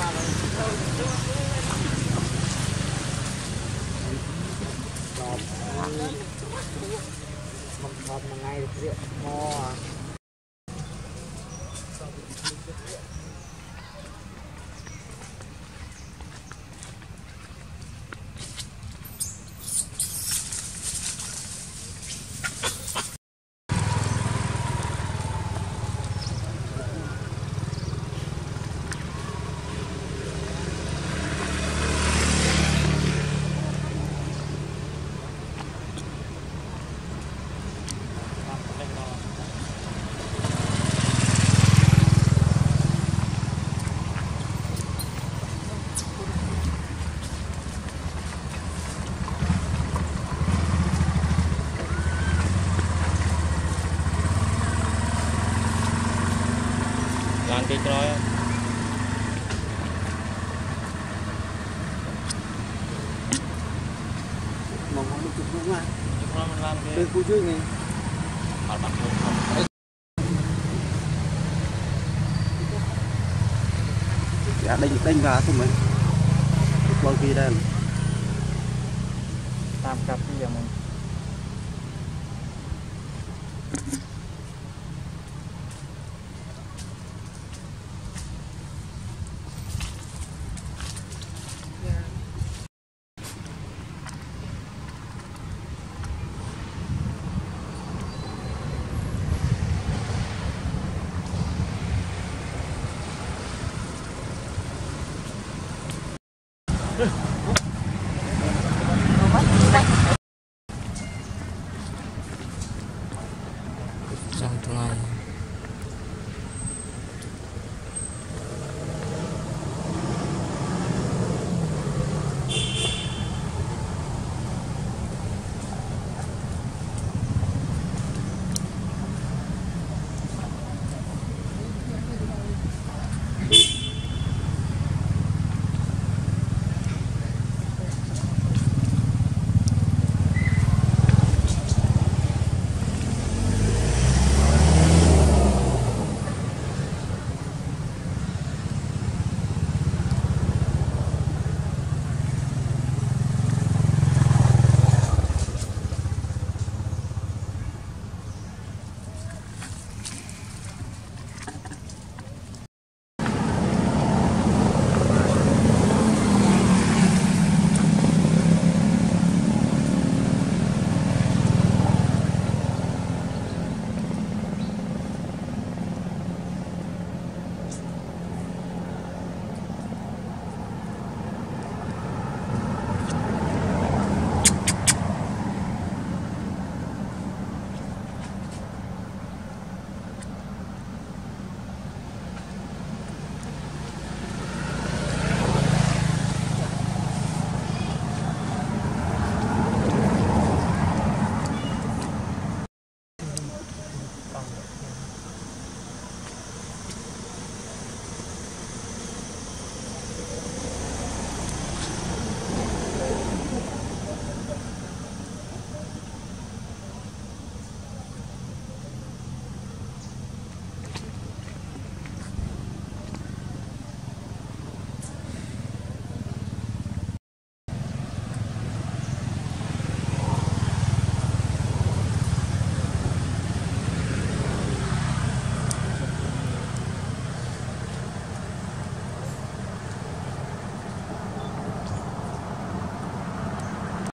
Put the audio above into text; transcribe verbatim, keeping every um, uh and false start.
Một một ngày rượu mò làm cái rồi mong không được chụp đúng không? mình làm cái từ cuối trước này bắt bắt không dạ đánh đánh vào thôi mình bao kỳ đây tam cặp bây giờ mình Hãy subscribe cho kênh Ghiền Mì Gõ để không bỏ lỡ những video hấp dẫn.